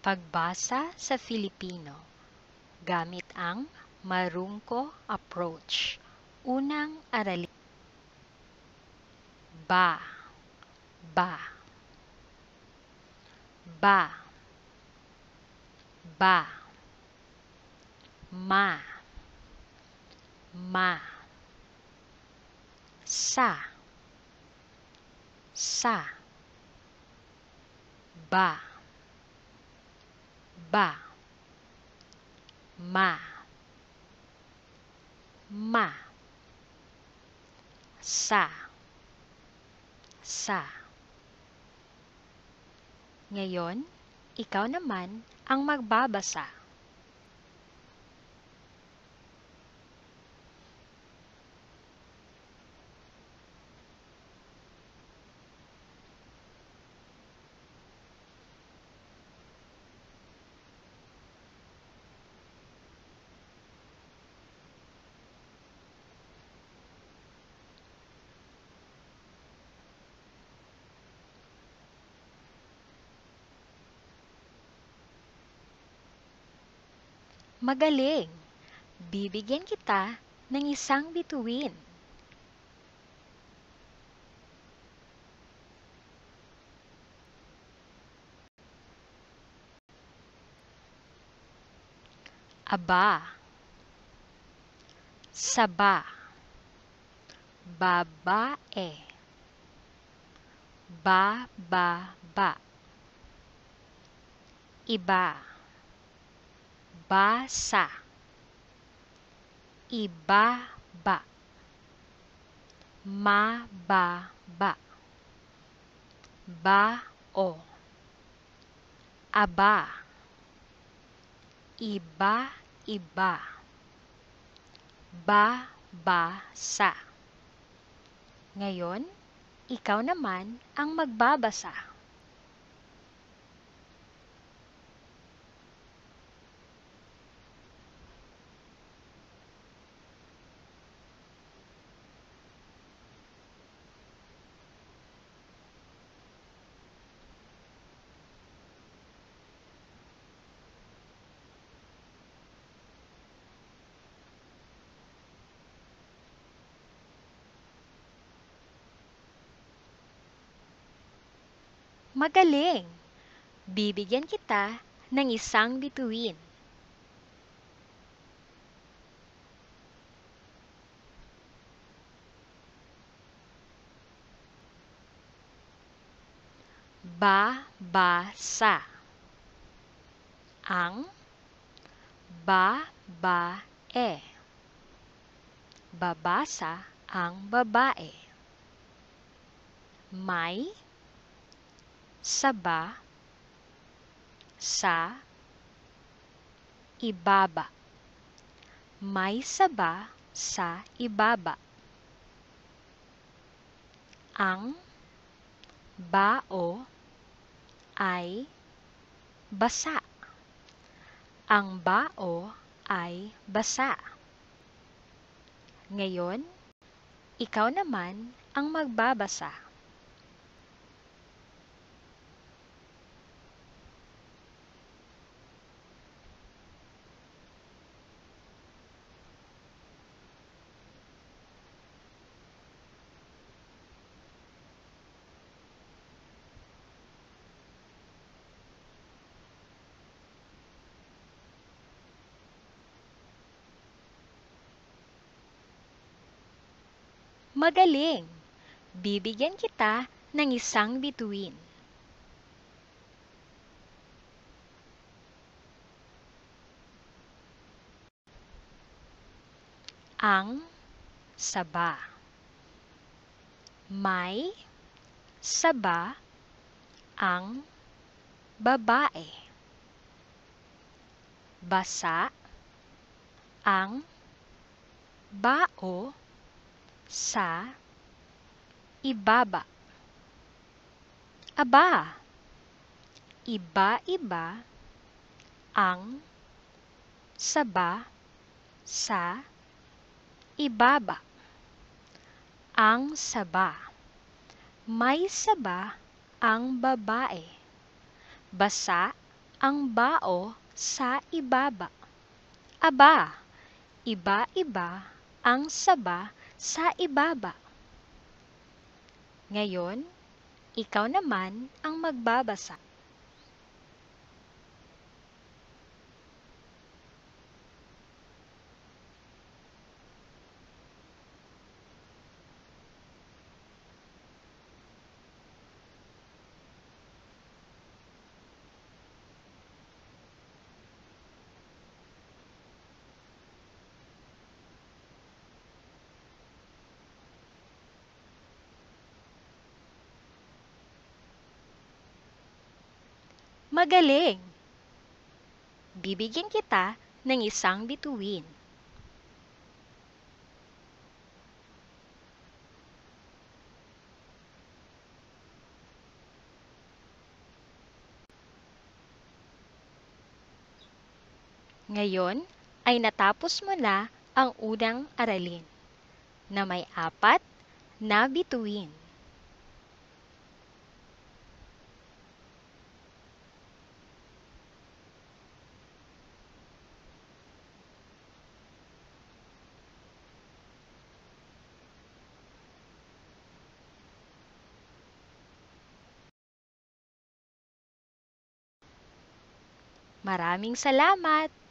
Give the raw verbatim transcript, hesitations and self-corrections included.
Pagbasa sa Filipino gamit ang MARUNGKO APPROACH. Unang aralin. Ba, ba, ba, ba, ma, ma, sa, sa, ba, ba, ma, ma, sa, sa. Ngayon, ikaw naman ang magbabasa. Magaling! Bibigyan kita ng isang bituin. Aba, saba, babae, bababa, iba, basa, ibaba, mababa, bao, aba, iba-iba, babasa. Ngayon, ikaw naman ang magbabasa. Magaling! Bibigyan kita ng isang bituin. Babasa. Ang babae. Babasa ang babae. May saba sa ibaba. May saba sa ibaba. Ang bao ay basa. Ang bao ay basa. Ngayon, ikaw naman ang magbabasa. Magaling! Bibigyan kita ng isang bituin. Ang saba. May saba ang babae. Basa ang bao sa ibaba. Aba, iba-iba ang saba sa ibaba. Ang saba. May saba ang babae. Basa ang bao sa ibaba. Aba, iba-iba ang saba sa ibaba. Ngayon, ikaw naman ang magbabasa. Magaling! Bibigyan kita ng isang bituin. Ngayon ay natapos mo na ang unang aralin na may apat na bituin. Maraming salamat!